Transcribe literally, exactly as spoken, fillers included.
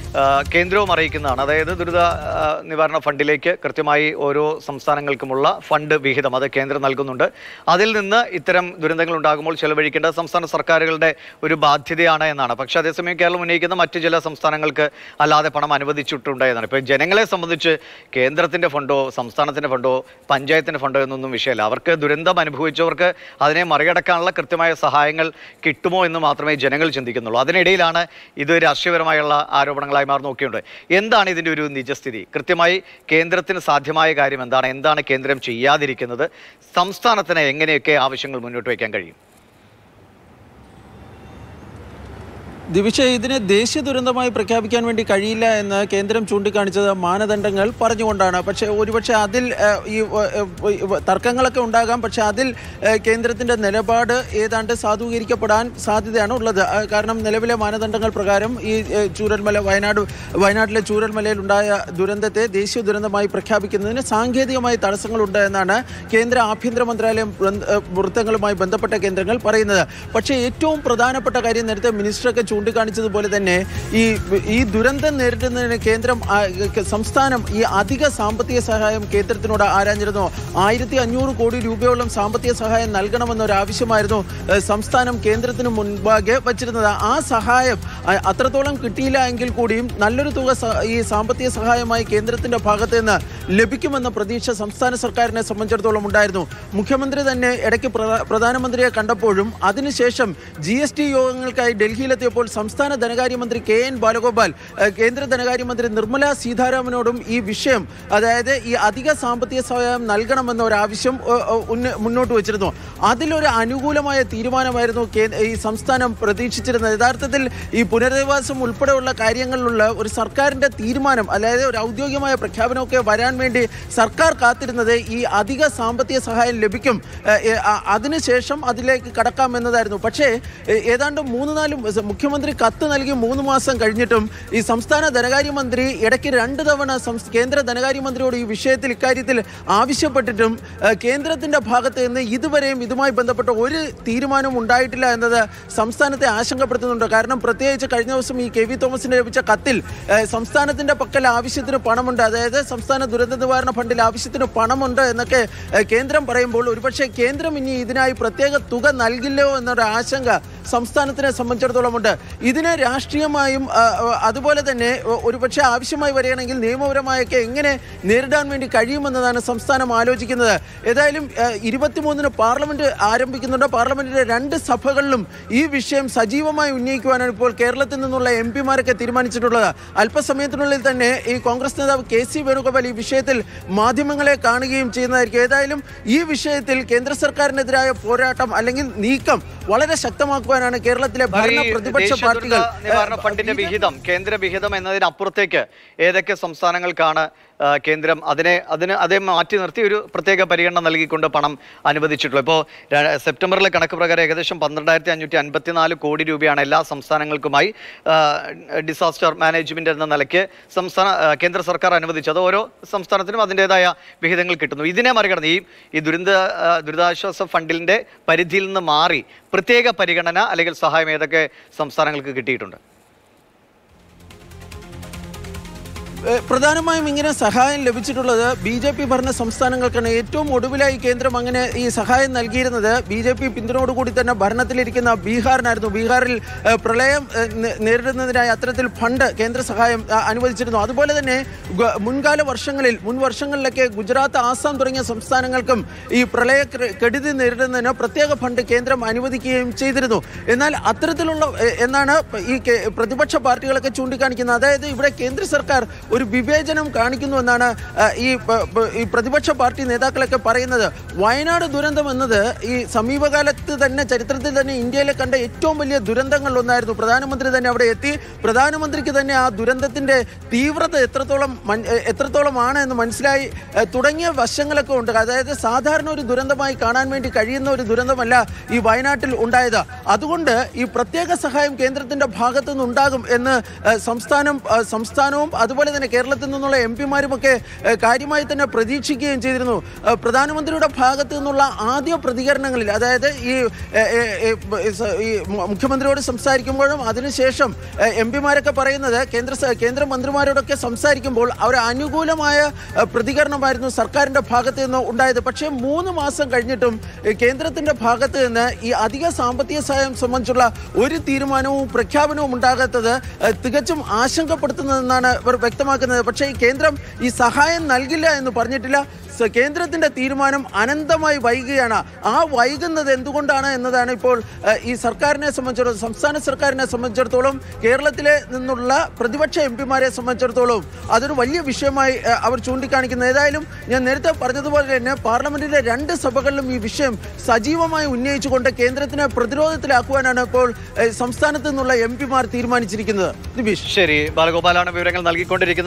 കേന്ദ്രവും അറിയിക്കുന്നതാണ്. അതായത് ദുരിത നിവാരണ ഫണ്ടിലേക്ക് കൃത്യമായി ഓരോ സംസ്ഥാനങ്ങൾക്കുമുള്ള ഫണ്ട് വിഹിതം അത് കേന്ദ്രം നൽകുന്നുണ്ട്. അതിൽ നിന്ന് ഇത്തരം ദുരന്തങ്ങൾ ഉണ്ടാകുമ്പോൾ ചെലവഴിക്കേണ്ട സംസ്ഥാന സർക്കാരുകളുടെ ഒരു ബാധ്യതയാണ് എന്നാണ്. പക്ഷേ അതേസമയം കേരളം ഉന്നയിക്കുന്ന മറ്റു ചില സംസ്ഥാനങ്ങൾക്ക് അല്ലാതെ പണം അനുവദിച്ചിട്ടുണ്ട് എന്നാണ്. ഇപ്പോൾ ജനങ്ങളെ സംബന്ധിച്ച് കേന്ദ്രത്തിൻ്റെ ഫണ്ടോ സംസ്ഥാനത്തിൻ്റെ ഫണ്ടോ പഞ്ചായത്തിൻ്റെ ഫണ്ടോ എന്നൊന്നും വിഷയമല്ല. അവർക്ക് ദുരന്തം അനുഭവിച്ചവർക്ക് അതിനെ മറികടക്കാനുള്ള കൃത്യമായ സഹായങ്ങൾ കിട്ടുമോ എന്ന് മാത്രമേ ജനങ്ങൾ ചിന്തിക്കുന്നുള്ളൂ. അതിനിടയിലാണ് ഇത് രാഷ്ട്രീയപരമായുള്ള ആരോപണങ്ങളായി മാറി നോക്കിയുണ്ട്. എന്താണ് ഇതിൻ്റെ ഒരു നിജസ്ഥിതി? കൃത്യമായി കേന്ദ്രത്തിന് സാധ്യമായ കാര്യം എന്താണ്? എന്താണ് കേന്ദ്രം ചെയ്യാതിരിക്കുന്നത്? സംസ്ഥാനത്തിന് എങ്ങനെയൊക്കെ ആവശ്യങ്ങൾ മുന്നോട്ട് വയ്ക്കാൻ കഴിയും? ദിവിഷ, ഇതിനെ ദേശീയ ദുരന്തമായി പ്രഖ്യാപിക്കാൻ വേണ്ടി കഴിയില്ല എന്ന് കേന്ദ്രം ചൂണ്ടിക്കാണിച്ചത് മാനദണ്ഡങ്ങൾ പറഞ്ഞുകൊണ്ടാണ്. പക്ഷേ ഒരുപക്ഷെ അതിൽ ഈ തർക്കങ്ങളൊക്കെ ഉണ്ടാകാം. പക്ഷേ അതിൽ കേന്ദ്രത്തിൻ്റെ നിലപാട് ഏതാണ്ട് സാധൂകരിക്കപ്പെടാൻ സാധ്യതയാണ് ഉള്ളത്. കാരണം നിലവിലെ മാനദണ്ഡങ്ങൾ പ്രകാരം ഈ ചൂരൽമല വയനാട് വയനാട്ടിലെ ചൂരൽമലയിൽ ഉണ്ടായ ദുരന്തത്തെ ദേശീയ ദുരന്തമായി പ്രഖ്യാപിക്കുന്നതിന് സാങ്കേതികമായി തടസ്സങ്ങളുണ്ട് എന്നാണ് കേന്ദ്ര ആഭ്യന്തര മന്ത്രാലയം വൃത്തങ്ങളുമായി ബന്ധപ്പെട്ട കേന്ദ്രങ്ങൾ പറയുന്നത്. പക്ഷേ ഏറ്റവും പ്രധാനപ്പെട്ട കാര്യം നേരത്തെ മിനിസ്റ്ററൊക്കെ ചൂണ്ടിക്കാണിച്ചതുപോലെ തന്നെ ഈ ഈ ദുരന്തം നേരിടുന്നതിന് കേന്ദ്രം സംസ്ഥാനം ഈ അധിക സാമ്പത്തിക സഹായം കേന്ദ്രത്തിനോട് ആരാഞ്ഞിരുന്നു. ആയിരത്തി അഞ്ഞൂറ് കോടി രൂപയോളം സാമ്പത്തിക സഹായം നൽകണമെന്നൊരാവശ്യമായിരുന്നു സംസ്ഥാനം കേന്ദ്രത്തിന് മുൻപാകെ വച്ചിരുന്നത്. ആ സഹായം അത്രത്തോളം കിട്ടിയില്ല എങ്കിൽ കൂടിയും നല്ലൊരു തുക ഈ സാമ്പത്തിക സഹായമായി കേന്ദ്രത്തിന്റെ ഭാഗത്ത് നിന്ന് ലഭിക്കുമെന്ന പ്രതീക്ഷ സംസ്ഥാന സർക്കാരിനെ സംബന്ധിച്ചിടത്തോളം ഉണ്ടായിരുന്നു. മുഖ്യമന്ത്രി തന്നെ ഇടയ്ക്ക് പ്രധാനമന്ത്രിയെ കണ്ടപ്പോഴും അതിനുശേഷം ജി എസ് ടി യോഗങ്ങൾക്കായി ഡൽഹിയിലെത്തിയപ്പോൾ സംസ്ഥാന ധനകാര്യമന്ത്രി കെ എൻ ബാലഗോപാൽ കേന്ദ്ര ധനകാര്യമന്ത്രി നിർമ്മല സീതാരാമനോടും ഈ വിഷയം, അതായത് ഈ അധിക സാമ്പത്തിക സഹായം നൽകണമെന്ന ഒരാവശ്യം മുന്നോട്ട് വച്ചിരുന്നു. അതിലൊരു അനുകൂലമായ തീരുമാനമായിരുന്നു ഈ സംസ്ഥാനം പ്രതീക്ഷിച്ചിരുന്നത്. യഥാർത്ഥത്തിൽ ഈ പുനരധിവാസം ഉൾപ്പെടെയുള്ള കാര്യങ്ങളിലുള്ള ഒരു സർക്കാരിൻ്റെ തീരുമാനം, അതായത് ഒരു ഔദ്യോഗികമായ പ്രഖ്യാപനമൊക്കെ വരാൻ വേണ്ടി സർക്കാർ കാത്തിരുന്നത് ഈ അധിക സാമ്പത്തിക സഹായം ലഭിക്കും, അതിനുശേഷം അതിലേക്ക് കടക്കാം എന്നതായിരുന്നു. പക്ഷേ ഏതാണ്ട് മൂന്ന് നാല് മുഖ്യമന്ത്രി കത്ത് നൽകി മൂന്ന് മാസം കഴിഞ്ഞിട്ടും ഈ സംസ്ഥാന ധനകാര്യമന്ത്രി ഇടയ്ക്ക് രണ്ട് തവണ കേന്ദ്ര ധനകാര്യമന്ത്രിയോട് ഈ വിഷയത്തിൽ ഇക്കാര്യത്തിൽ ആവശ്യപ്പെട്ടിട്ടും കേന്ദ്രത്തിന്റെ ഭാഗത്ത് നിന്ന് ഇതുവരെയും ഇതുമായി ബന്ധപ്പെട്ട ഒരു തീരുമാനവും ഉണ്ടായിട്ടില്ല എന്നത് സംസ്ഥാനത്തെ ആശങ്കപ്പെടുത്തുന്നുണ്ട്. കാരണം പ്രത്യേകിച്ച് കഴിഞ്ഞ ദിവസം ഈ കെ വി തോമസിന് ലഭിച്ച കത്തിൽ സംസ്ഥാനത്തിന്റെ പക്കൽ ആവശ്യത്തിന് പണമുണ്ട്, അതായത് സംസ്ഥാന ദുരന്ത നിവാരണ ഫണ്ടിൽ ആവശ്യത്തിന് പണമുണ്ട് എന്നൊക്കെ കേന്ദ്രം പറയുമ്പോൾ ഒരുപക്ഷെ കേന്ദ്രം ഇനി ഇതിനായി പ്രത്യേക തുക നൽകില്ലോ എന്നൊരു ആശങ്ക സംസ്ഥാനത്തിനെ സംബന്ധിച്ചിടത്തോളം ഉണ്ട്. ഇതിനെ രാഷ്ട്രീയമായും അതുപോലെ തന്നെ ഒരുപക്ഷെ ആവശ്യമായി വരികയാണെങ്കിൽ നിയമപരമായൊക്കെ എങ്ങനെ നേരിടാൻ വേണ്ടി കഴിയുമെന്നതാണ് സംസ്ഥാനം ആലോചിക്കുന്നത്. ഏതായാലും ഇരുപത്തിമൂന്നിന് പാർലമെന്റ് ആരംഭിക്കുന്നുണ്ട്. പാർലമെന്റിന്റെ രണ്ട് സഭകളിലും ഈ വിഷയം സജീവമായി ഉന്നയിക്കുവാനാണ് ഇപ്പോൾ കേരളത്തിൽ നിന്നുള്ള എം പിമാരൊക്കെ തീരുമാനിച്ചിട്ടുള്ളത്. അല്പസമയത്തിനുള്ളിൽ തന്നെ ഈ കോൺഗ്രസ് നേതാവ് കെ സി വേണുഗോപാൽ ഈ വിഷയത്തിൽ മാധ്യമങ്ങളെ കാണുകയും ചെയ്യുന്നതായിരിക്കും. ഏതായാലും ഈ വിഷയത്തിൽ കേന്ദ്ര സർക്കാരിനെതിരായ പോരാട്ടം അല്ലെങ്കിൽ നീക്കം വളരെ ശക്തമാക്കുവാനാണ് കേരളത്തിലെ ഭരണ പ്രതിപക്ഷ പാർട്ടികൾ നിവാരണ ഫണ്ടിന്റെ വിഹിതം, കേന്ദ്ര വിഹിതം എന്നതിനപ്പുറത്തേക്ക് ഏതൊക്കെ സംസ്ഥാനങ്ങൾക്കാണ് കേന്ദ്രം അതിനെ അതിന് അതേ മാറ്റി നിർത്തി ഒരു പ്രത്യേക പരിഗണന നൽകിക്കൊണ്ട് പണം അനുവദിച്ചിട്ടുള്ളത്? ഇപ്പോൾ സെപ്റ്റംബറിലെ കണക്ക് പ്രകാരം ഏകദേശം പന്ത്രണ്ടായിരത്തി അഞ്ഞൂറ്റി അൻപത്തിനാല് കോടി രൂപയാണ് എല്ലാ സംസ്ഥാനങ്ങൾക്കുമായി ഡിസാസ്റ്റർ മാനേജ്മെന്റ് എന്ന നിലയ്ക്ക് സംസ്ഥാന കേന്ദ്ര സർക്കാർ അനുവദിച്ചത്. ഓരോ സംസ്ഥാനത്തിനും അതിൻ്റെതായ വിഹിതങ്ങൾ കിട്ടുന്നു. ഇതിനെ മറികടന്ന് ഈ ഈ ദുരന്ത ദുരിതാശ്വാസ ഫണ്ടിന്റെ പരിധിയിൽ നിന്ന് മാറി പ്രത്യേക പരിഗണന അല്ലെങ്കിൽ സഹായം ഏതൊക്കെ സംസ്ഥാനങ്ങൾക്ക് കിട്ടിയിട്ടുണ്ട്? പ്രധാനമായും ഇങ്ങനെ സഹായം ലഭിച്ചിട്ടുള്ളത് ബി ജെ പി ഭരണ സംസ്ഥാനങ്ങൾക്കാണ്. ഏറ്റവും ഒടുവിലായി കേന്ദ്രം അങ്ങനെ ഈ സഹായം നൽകിയിരുന്നത് ബി ജെ പി പിന്തുണയോടുകൂടി തന്നെ ഭരണത്തിലിരിക്കുന്ന ബീഹാറിനായിരുന്നു. ബീഹാറിൽ പ്രളയം നേരിടുന്നതിനായി അത്തരത്തിൽ ഫണ്ട് കേന്ദ്ര സഹായം അനുവദിച്ചിരുന്നു. അതുപോലെ തന്നെ മുൻകാല വർഷങ്ങളിൽ മുൻ വർഷങ്ങളിലൊക്കെ ഗുജറാത്ത്, ആസാം തുടങ്ങിയ സംസ്ഥാനങ്ങൾക്കും ഈ പ്രളയ കെടുതി നേരിടുന്നതിന് പ്രത്യേക ഫണ്ട് കേന്ദ്രം അനുവദിക്കുകയും ചെയ്തിരുന്നു. എന്നാൽ അത്തരത്തിലുള്ള എന്നാണ് ഈ പ്രതിപക്ഷ പാർട്ടികളൊക്കെ ചൂണ്ടിക്കാണിക്കുന്നത്. അതായത് ഇവിടെ കേന്ദ്ര സർക്കാർ ഒരു വിവേചനം കാണിക്കുന്നു എന്നാണ് ഈ ഈ പ്രതിപക്ഷ പാർട്ടി നേതാക്കളൊക്കെ പറയുന്നത്. വയനാട് ദുരന്തം എന്നത് ഈ സമീപകാലത്ത് തന്നെ ചരിത്രത്തിൽ തന്നെ ഇന്ത്യയിലെ കണ്ട ഏറ്റവും വലിയ ദുരന്തങ്ങളിലൊന്നായിരുന്നു. പ്രധാനമന്ത്രി തന്നെ അവിടെ എത്തി. പ്രധാനമന്ത്രിക്ക് തന്നെ ആ ദുരന്തത്തിന്റെ തീവ്രത എത്രത്തോളം എത്രത്തോളമാണ് എന്ന് മനസ്സിലായി തുടങ്ങിയ വശങ്ങളൊക്കെ ഉണ്ട്. അതായത് സാധാരണ ഒരു ദുരന്തമായി കാണാൻ വേണ്ടി കഴിയുന്ന ഒരു ദുരന്തമല്ല ഈ വയനാട്ടിൽ ഉണ്ടായത്. അതുകൊണ്ട് ഈ പ്രത്യേക സഹായം കേന്ദ്രത്തിന്റെ ഭാഗത്തു നിന്നുണ്ടാകും എന്ന് സംസ്ഥാനം സംസ്ഥാനവും അതുപോലെ തന്നെ കേരളത്തിൽ നിന്നുള്ള എം പിമാരുമൊക്കെ കാര്യമായി തന്നെ പ്രതീക്ഷിക്കുകയും ചെയ്തിരുന്നു. പ്രധാനമന്ത്രിയുടെ ഭാഗത്തു നിന്നുള്ള ആദ്യ പ്രതികരണങ്ങളിൽ, അതായത് ഈ ഈ മുഖ്യമന്ത്രിയോട് സംസാരിക്കുമ്പോഴും അതിനുശേഷം എം പിമാരൊക്കെ പറയുന്നത് കേന്ദ്ര കേന്ദ്രമന്ത്രിമാരോടൊക്കെ സംസാരിക്കുമ്പോൾ അവർ അനുകൂലമായ പ്രതികരണമായിരുന്നു സർക്കാരിൻ്റെ ഭാഗത്ത് നിന്ന് ഉണ്ടായത്. പക്ഷേ മൂന്ന് മാസം കഴിഞ്ഞിട്ടും കേന്ദ്രത്തിൻ്റെ ഭാഗത്ത് നിന്ന് ഈ അധിക സാമ്പത്തിക സഹായം സംബന്ധിച്ചുള്ള ഒരു തീരുമാനവും പ്രഖ്യാപനവും ഉണ്ടാകാത്തത് തികച്ചും ആശങ്കപ്പെടുത്തുന്നതെന്നാണ് ഇവർ വ്യക്തമാക്കുന്നത്. പക്ഷേ ഈ കേന്ദ്രം ഈ സഹായം നൽകില്ല എന്ന് പറഞ്ഞിട്ടില്ല. കേന്ദ്രത്തിന്റെ തീരുമാനം അനന്തമായി വൈകുകയാണ്. ആ വൈകുന്നത് എന്തുകൊണ്ടാണ് എന്നതാണ് ഇപ്പോൾ ഈ സർക്കാരിനെ സംബന്ധിച്ചിടത്തോളം, സംസ്ഥാന സർക്കാരിനെ സംബന്ധിച്ചിടത്തോളം, കേരളത്തിലെ നിന്നുള്ള പ്രതിപക്ഷ എം പിമാരെ സംബന്ധിച്ചിടത്തോളം അതൊരു വലിയ വിഷയമായി അവർ ചൂണ്ടിക്കാണിക്കുന്നത്. ഏതായാലും ഞാൻ നേരത്തെ പറഞ്ഞതുപോലെ തന്നെ പാർലമെന്റിലെ രണ്ട് സഭകളിലും ഈ വിഷയം സജീവമായി ഉന്നയിച്ചുകൊണ്ട് കേന്ദ്രത്തിനെ പ്രതിരോധത്തിലാക്കുവാനാണ് ഇപ്പോൾ സംസ്ഥാനത്ത് നിന്നുള്ള എം പിമാർ തീരുമാനിച്ചിരിക്കുന്നത്. ദിബീഷ്. ശരി, ബാലഗോപാലാണ് വിവരങ്ങൾ നൽകിക്കൊണ്ടിരിക്കുന്നത്.